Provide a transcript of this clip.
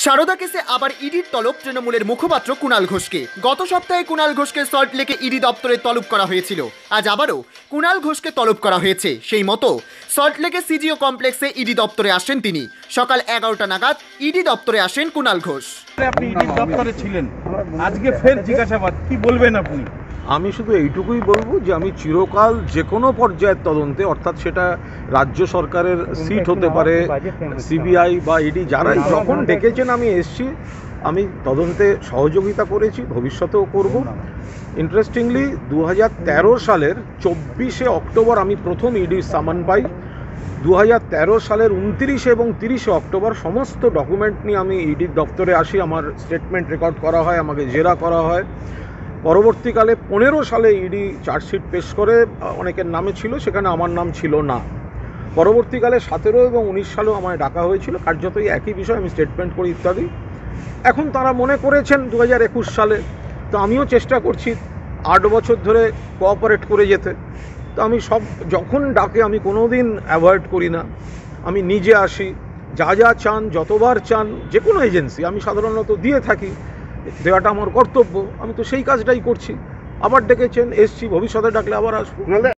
সারদা কেসে আবার ইডির তলব তৃণমূলের মুখপাত্র কুণাল ঘোষকে। গত সপ্তাহে কুণাল ঘোষকে সল্টলেকে ইডি দপ্তরে তলব করা হয়েছিল। আজ আবারও কুণাল ঘোষকে তলব করা হয়েছে। সেই মতো সল্টলেকে সিজিও কমপ্লেক্সে ইডি দপ্তরে আসেন তিনি। সকাল 11টা নাগাদ ইডি দপ্তরে আসেন কুণাল ঘোষ। আপনি ইডি দপ্তরে ছিলেন, আজকে ফের জিজ্ঞাসাবাদ, কি বলবেন আপনি? আমি শুধু এইটুকুই বলবো যে আমি চিরকাল যে কোনো পর্যায়ের তদন্তে, অর্থাৎ সেটা রাজ্য সরকারের সিট হতে পারে, সিবিআই বা ইডি, যারাই যখন ডেকেছেন আমি এসছি, আমি তদন্তে সহযোগিতা করেছি, ভবিষ্যতেও করব। ইন্টারেস্টিংলি 2013 সালের 24শে অক্টোবর আমি প্রথম ইডির সামান পাই। 2013 সালের 29 এবং 30শে অক্টোবর সমস্ত ডকুমেন্ট নিয়ে আমি ইডির দপ্তরে আসি। আমার স্টেটমেন্ট রেকর্ড করা হয়, আমাকে জেরা করা হয়। পরবর্তীকালে 15 সালে ইডি চার্জশিট পেশ করে, অনেকের নামে ছিল, সেখানে আমার নাম ছিল না। পরবর্তীকালে 17 এবং 19 সালেও আমায় ডাকা হয়েছিল, কার্যতই একই বিষয়, আমি স্টেটমেন্ট করি ইত্যাদি। এখন তারা মনে করেছেন 2021 সালে, তো আমিও চেষ্টা করছি 8 বছর ধরে কোঅপারেট করে যেতে। তো আমি যখন ডাকে আমি কোনো দিন অ্যাভয়েড করি না, আমি নিজে আসি, যা যা চান, যতবার চান, যে কোনো এজেন্সি আমি সাধারণত দিয়ে থাকি, দেওয়াটা আমার কর্তব্য। আমি তো সেই কাজটাই করছি। আবার ডেকেছেন, এসছি, ভবিষ্যতে ডাকলে আবার আসবো।